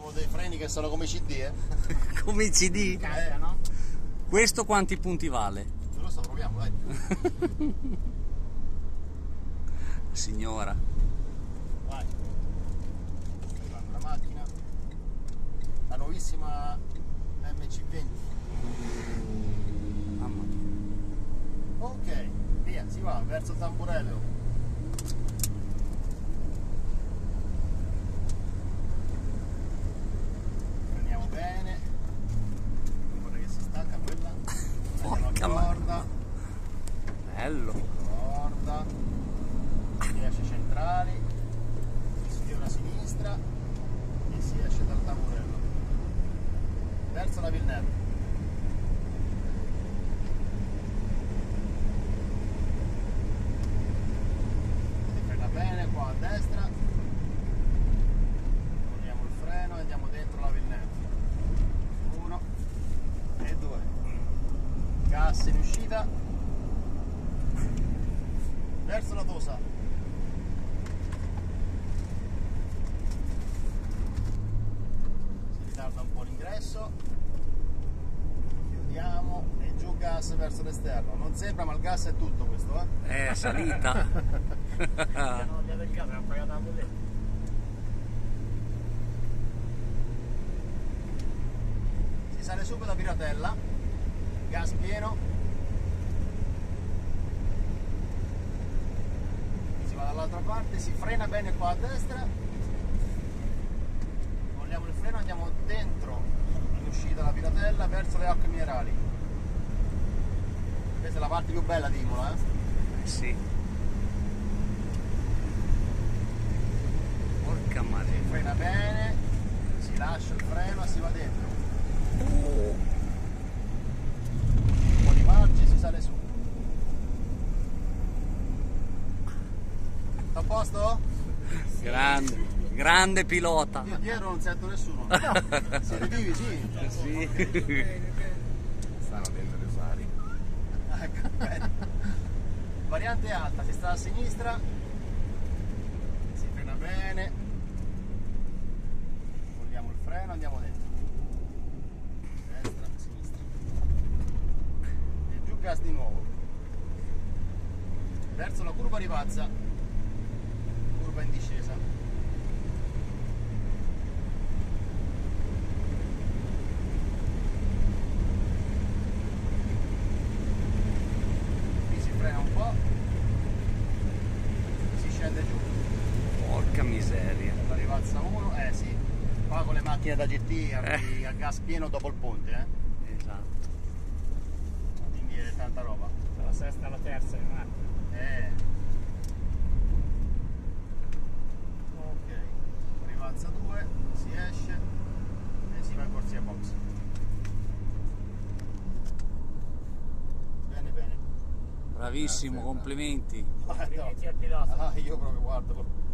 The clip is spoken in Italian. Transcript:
Abbiamo dei freni che sono come CD, eh? Come i CD? No? Questo quanti punti vale? Non lo so, proviamo, dai. Signora. Vai. La macchina. La nuovissima MC20. Mamma mia. Ok, via, si va verso il tamburello. Prendiamo bene. Non vorrei che si stacca quella. Porca Corda. Bello. Corda. Si esce centrali. Si sfiora a sinistra e si esce dal tamburello. Verso la Villeneuve. Bene, qua a destra, togliamo il freno e andiamo dentro la Villeneuve. 1 e 2, gas in uscita, verso la Tosa. Si ritarda un po' l'ingresso, chiudiamo e giù gas verso l'esterno. Non sembra, ma il gas è tutto questo, È salita. Non via del caso, ha pagato la bolletta. Si sale subito da Piratella, gas pieno, si va dall'altra parte, si frena bene qua a destra, togliamo il freno, andiamo dentro l'uscita della Piratella verso le acque minerali. Questa è la parte più bella di Imola, Sì. Porca Si mare. frena bene, si lascia il freno e si va dentro. Un po' di marcia e si sale su. A posto? Grande, grande pilota. Io dietro non sento nessuno. Siete vivi, sì? Sì. Stanno dentro le usari. Ecco, bene. Variante alta, si sta a sinistra, si frena bene, togliamo il freno, andiamo dentro. Destra, sinistra. E giù gas di nuovo. Verso la curva Rivazza, curva in discesa. Qui si frena un po', si scende giù. Porca miseria. La Rivazza 1, sì, qua con le macchine da GT arrivi a gas pieno dopo il ponte, Esatto. quindi è tanta roba. Dalla sesta alla terza in un attimo. Ok, Rivazza 2, si esce e si va in corsia box. Bene, bene. Bravissimo, complimenti. Complimenti al pilota. Io proprio guardo.